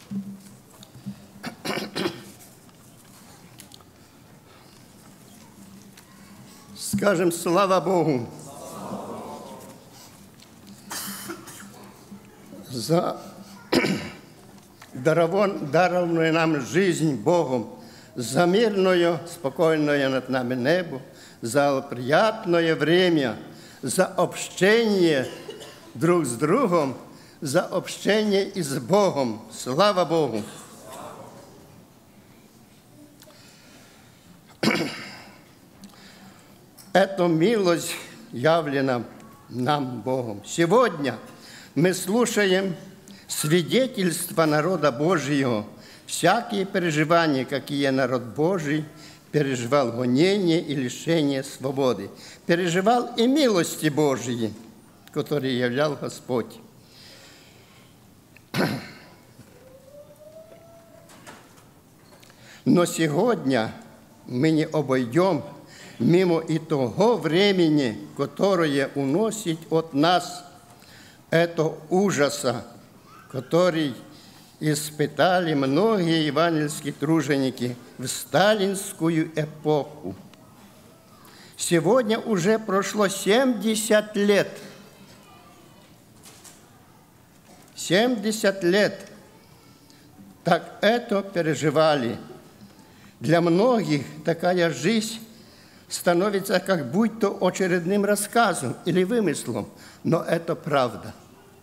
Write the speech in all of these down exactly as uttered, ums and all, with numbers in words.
Скажем, слава Богу за дарованную нам жизнь Богом, за мирное, спокойное над нами небо, за приятное время, за общение друг с другом, за общение и с Богом. Слава Богу! Эта милость явлена нам Богом. Сегодня мы слушаем свидетельство народа Божьего, всякие переживания, какие народ Божий переживал гонение и лишение свободы, переживал и милости Божьи, которые являл Господь. Но сегодня мы не обойдем мимо и того времени, которое уносит от нас это ужаса, который испытали многие евангельские труженики в сталинскую эпоху. Сегодня уже прошло семьдесят лет. семьдесят лет. Так это переживали. Для многих такая жизнь становится как будто очередным рассказом или вымыслом, но это правда.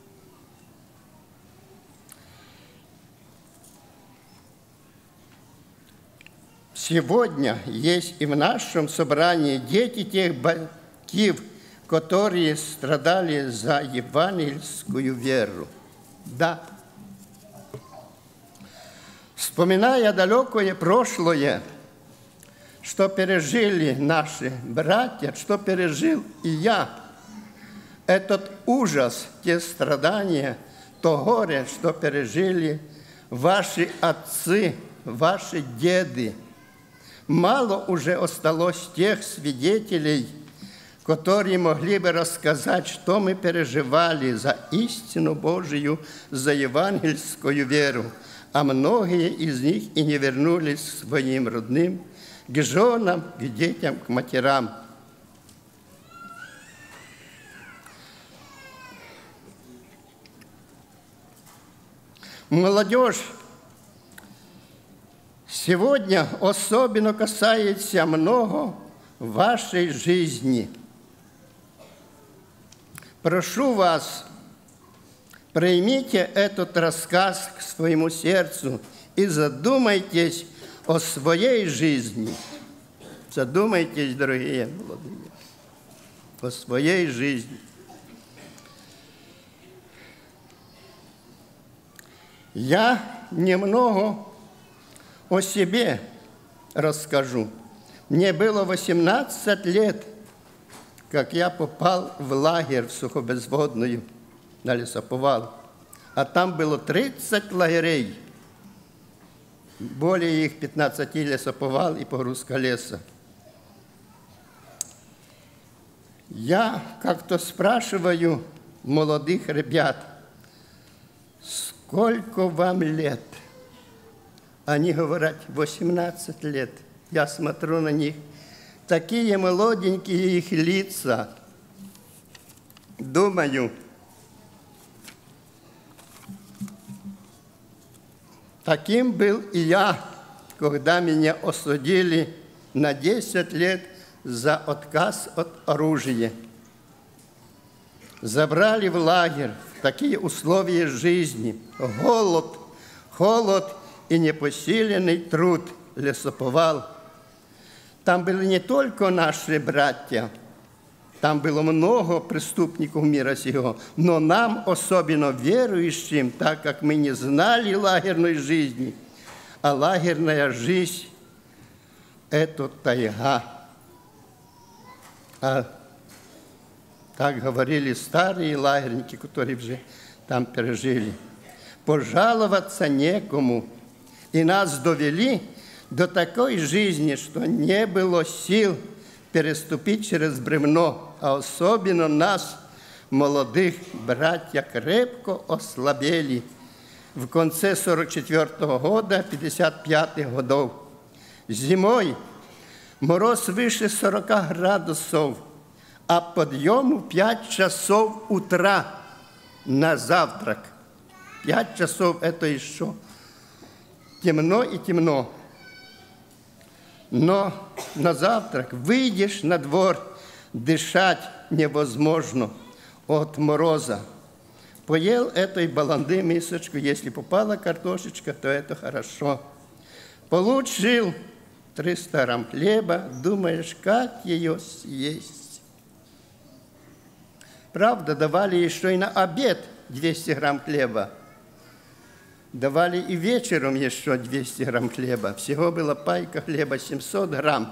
Сегодня есть и в нашем собрании дети тех батьків, которые страдали за евангельскую веру. Да. Вспоминая далекое прошлое, что пережили наши братья, что пережил и я, этот ужас, те страдания, то горе, что пережили ваши отцы, ваши деды. Мало уже осталось тех свидетелей, которые могли бы рассказать, что мы переживали за истину Божию, за евангельскую веру, а многие из них и не вернулись к своим родным, к женам, к детям, к матерям. Молодежь сегодня особенно касается много вашей жизни. Прошу вас, примите этот рассказ к своему сердцу и задумайтесь о своей жизни. Задумайтесь, дорогие молодые, о своей жизни. Я немного о себе расскажу. Мне было восемнадцать лет, как я попал в лагерь в Сухобезводную, на лесоповал. А там было тридцать лагерей. Более их пятнадцати лесоповал и погрузка леса. Я как-то спрашиваю молодых ребят, сколько вам лет? Они говорят, восемнадцать лет. Я смотрю на них, такие молоденькие их лица. Думаю, таким был и я, когда меня осудили на десять лет за отказ от оружия. Забрали в лагерь, в такие условия жизни, голод, холод и непосиленный труд, лесоповал. Там были не только наши братья, там было много преступников мира сего, но нам, особенно верующим, так как мы не знали лагерной жизни, а лагерная жизнь – это тайга. А так говорили старые лагерники, которые уже там пережили. Пожаловаться некому. И нас довели до такой жизни, что не было сил переступить через бревно, а особенно нас, молодых братья, крепко ослабели. в конце сорок четвёртого года, пятьдесят пятых годов. Зимой мороз выше сорока градусов, а подъем в пять часов утра на завтрак. Пять часов – это еще темно и темно. Но на завтрак выйдешь на двор, дышать невозможно от мороза. Поел этой баланды мисочку, если попала картошечка, то это хорошо. Получил триста грамм хлеба, думаешь, как ее съесть? Правда, давали еще и на обед двести грамм хлеба. Давали и вечером еще двести грамм хлеба. Всего была пайка хлеба семьсот грамм.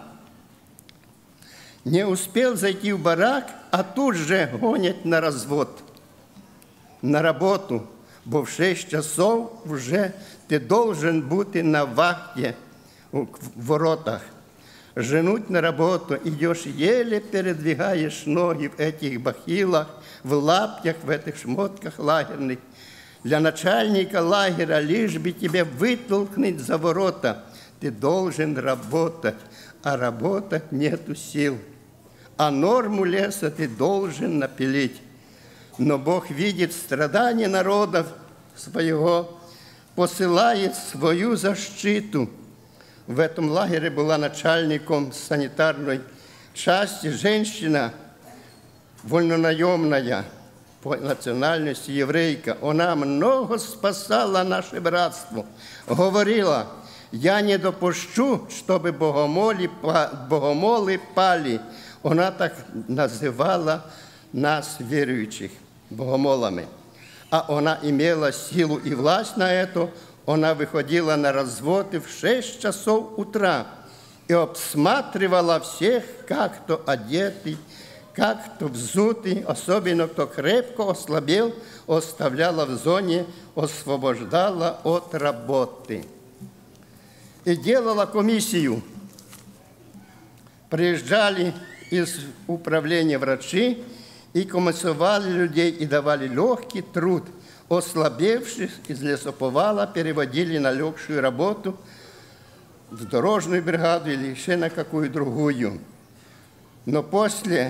Не успел зайти в барак, а тут же гонят на развод, на работу, бо в шесть часов вже ти должен бути на вахте в воротах. Женуть на работу, идешь, еле передвигаешь ноги в этих бахилах, в лаптях, в этих шмотках лагерных. Для начальника лагеря, лишь бы тебя вытолкнуть за ворота, ты должен работать, а работать нету сил. А норму леса ты должен напилить. Но Бог видит страдания народов своего, посылает свою защиту. В этом лагере была начальником санитарной части женщина, вольнонаемная, по национальности еврейка. Она много спасала наше братство. Говорила, я не допущу, чтобы богомолы, богомолы пали. Она так называла нас, верующих, богомолами. А она имела силу и власть на это. Она выходила на разводы в шесть часов утра и обсматривала всех, как кто одетый, как кто взутый, особенно кто крепко ослабел, оставляла в зоне, освобождала от работы. И делала комиссию. Приезжали из управления врачи и комиссовали людей и давали легкий труд. Ослабевших из лесоповала переводили на легкую работу в дорожную бригаду или еще на какую другую. Но после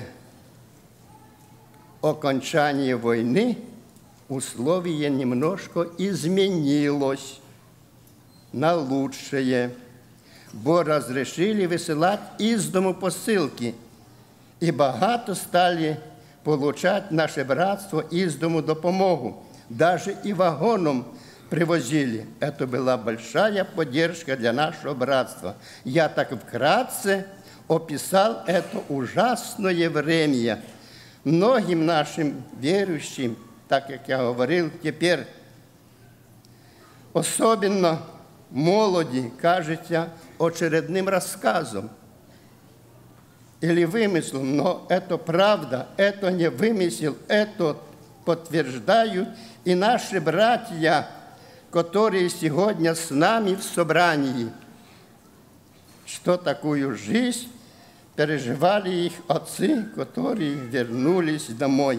окончания войны условие немножко изменилось на лучшее, бо разрешили высылать из дому посылки, и богато стали получать наше братство из дому допомогу. Даже и вагоном привозили. Это была большая поддержка для нашего братства. Я так вкратце описал это ужасное время. Многим нашим верующим, так как я говорил, теперь особенно молоди, кажется очередным рассказом или вымыслом, но это правда, это не вымысел, это подтверждают и наши братья, которые сегодня с нами в собрании, что такую жизнь переживали их отцы, которые вернулись домой.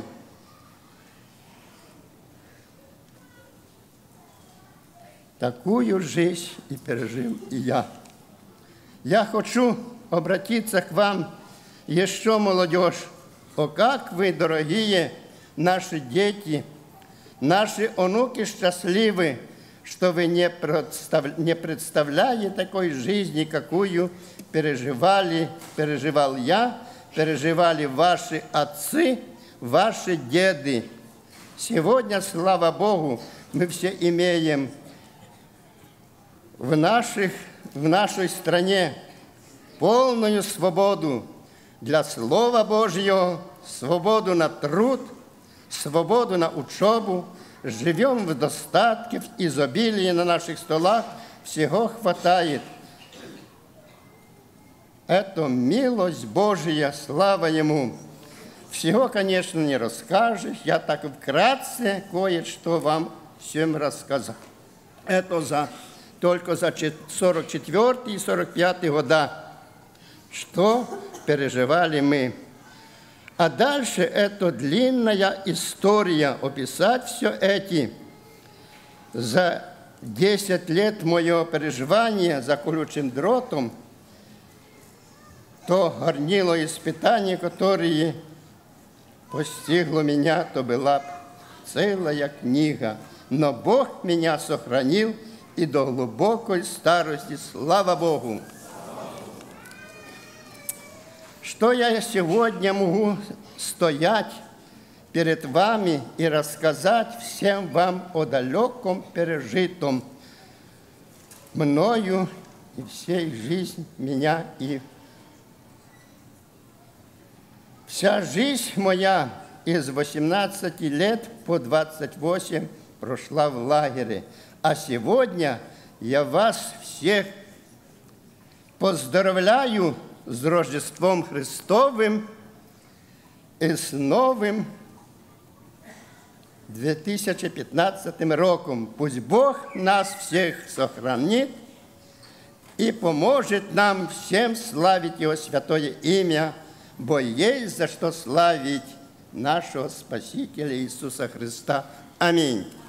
Такую жизнь и пережил и я. Я хочу обратиться к вам еще, молодежь. О, как вы, дорогие наши дети, наши внуки счастливы, что вы не представляете такой жизни, какую переживали, переживал я, переживали ваши отцы, ваши деды. Сегодня, слава Богу, мы все имеем в, наших, в нашей стране полную свободу для Слова Божьего, свободу на труд, свободу на учебу. Живем в достатке, в изобилии на наших столах, всего хватает. Это милость Божья, слава Ему. Всего, конечно, не расскажешь, я так вкратце кое-что вам всем рассказал. Это за, только за сорок четвёртый и сорок пятый года, что переживали мы. А дальше это длинная история, описать все эти за десять лет моего переживания за колючим дротом, то горнило испытание, которое постигло меня, то была целая книга. Но Бог меня сохранил и до глубокой старости. Слава Богу! Что я сегодня могу стоять перед вами и рассказать всем вам о далеком пережитом мною и всей жизнь меня и вся жизнь моя из восемнадцати лет по двадцать восемь прошла в лагере. А сегодня я вас всех поздравляю с Рождеством Христовым и с новым две тысячи пятнадцатым роком. Пусть Бог нас всех сохранит и поможет нам всем славить Его святое имя, бо есть за что славить нашего Спасителя Иисуса Христа. Аминь.